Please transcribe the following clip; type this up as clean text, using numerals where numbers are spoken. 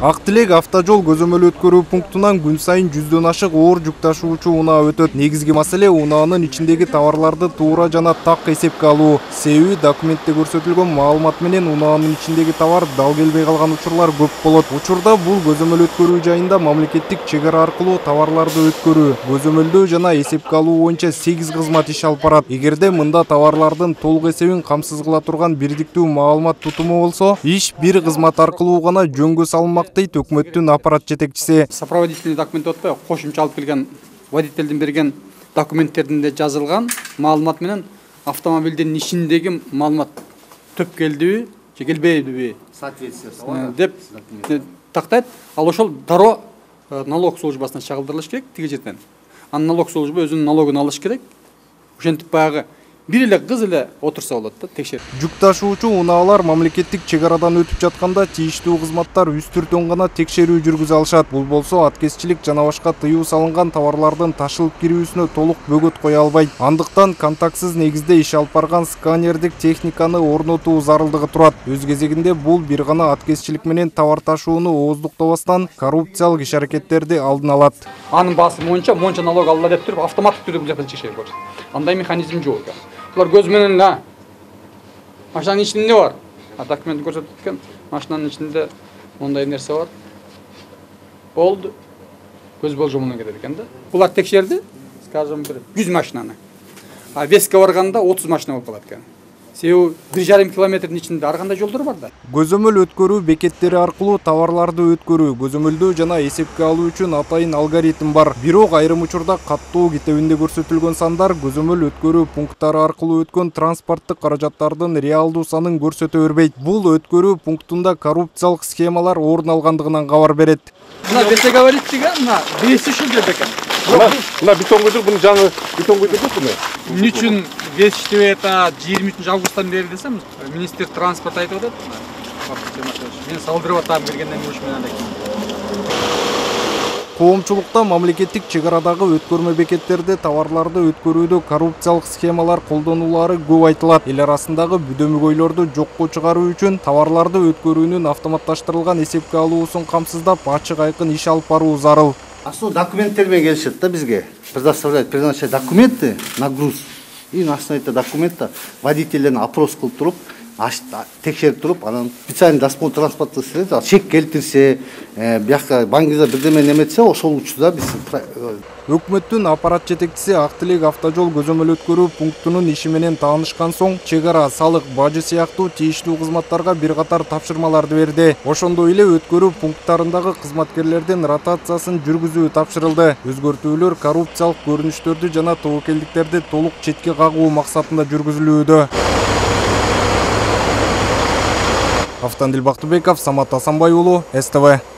Ак Тилек автожол көзөмөл өткөрүү пунктунан күн сайын 100дөн ашык оор жүк ташуучу унаа өтөт. Негизги маселе унаанын ичиндеги товарларды туура жана так эсепке алуу. Себеби документте көрсөтүлгөн маалымат менен унаанын ичиндеги товар дал келбей калган учурлар көп болот. Учурда бул көзөмөл өткөрүү жайында мамлекеттик чек ара аркылуу товарларды өткөрүү, көзөмөлдөө жана эсепке алуу боюнча 8 кызмат иш алып барат. Эгерде мында товарлардын толук эсебин камсыз кыла турган бирдиктүү маалымат тутуму болсо, иш бир кызмат аркылуу гана жөнгө салынмак дейт өкмөттүн аппарат жетекчиси. Сопроводительный документ отпой, кошумча алып келген водительдин берген документтеринде жазылган маалымат менен автомобилдин ичиндеги маалымат төп келдиби, же келбейдиби деп тактайт. Ал ошол дароо налог службасына чагылдырылыш керек тиги жерден. Анын налог служба өзүнүн налогун алыш керек. Ошентип баягы бир эле кыз эле отурса болот да, текшер. Жүк ташуучу унаалар мамлекеттик чек арадан өтүп жатканда тийиштүү кызматтар үстүртөн гана текшерүү жүргүзө алышат. Бул болсо аткезчилик жана башка тыюу салынган товарлардын ташылып кирүүсүнө толук бөгөт кое албайт. Андыктан контактсыз негизде иш алып барган сканердик техниканы орнотуу зарылдыгы турат. Өз кезегинде бул бир гана аткезчилик менен товар ташууну ооздуктабастан коррупциялык иш-аракеттерди алдын алат. Анын баасы монча налог алла деп туруп автоматтык түрдө бул жактан текшерип көрсөт. Андай механизм жок. Булар көз менен машинанын ичинде бар. Документ көрсөтүп кеткен, машинанын ичинде мондай нерсе бар. Болду. Көз болжомунан кетет экен да. Булар текшерди, скажем, 100 машинаны. А веске барганда 30 машина болуп калат экен. Себеби 1,5 километрдин ичинде ар кандай жолдор бар да. Көзөмөл өткөрүү бекеттери аркылуу товарларды өткөрүү, көзөмөлдөө жана эсепке алуу үчүн атайын алгоритм бар. Бирок айрым учурда каттоо китебинде көрсөтүлгөн сандар көзөмөл өткөрүү пункттары аркылуу өткөн транспорттук каражаттардын реалдуу санын көрсөтө бербейт. Бул өткөрүү пунктунда коррупциялык схемалар орун алгандыгынан кабар берет. Мына бете говорит деген, мына беси ушул жерде экен. Мына бетон көйдүр, буну жаңы бетон көйдүрдүк буну. Эмне үчүн бесиштеп ата 23 августтан бери десем, министр транспорт айтып атат. Мен салдырып атам бергенден үч менен айттым. Коомчулукта мамлекеттик чек арадагы өткөрмө бекеттерде товарларды өткөрүүдө коррупциялык схемалар колдонулары көп айтылат. Эл арасындагы бүдөмөгөйлөрдү жокко чыгаруу үчүн товарларды өткөрүүнүн автоматташтырылган эсепке алуусун камсыздап ачык айкын иш алып баруу зарыл. Асыл документтер менен келишет да бизге. Предоставляют документы на груз. И на основе этого документа водительдерин опрос кылып туруп, текшерип туруп, анан специальный досмотр транспортный средство чек келтирсе, бияка баңгиза бирдеме неметсе, ошол учурда биз Өкмөттүн аппарат жетекчиси Ак Тилек автожол көзөмөл өткөрүү пунктунун иши менен таанышкан соң, чек ара, салык, бажы сыяктуу тийиштүү кызматтарга бир катар тапшырмаларды берди. Ошондой эле өткөрүү пункттарындагы кызматкерлердин ротациясын жүргүзүү тапшырылды. Өзгөртүүлөр коррупциялык көрүнүштөрдү жана тобокелдиктерди толук четке кагуу максатында жүргүзүлүүдө. Автандил Бактыбеков, Самат Асанбай уулу, СТВ.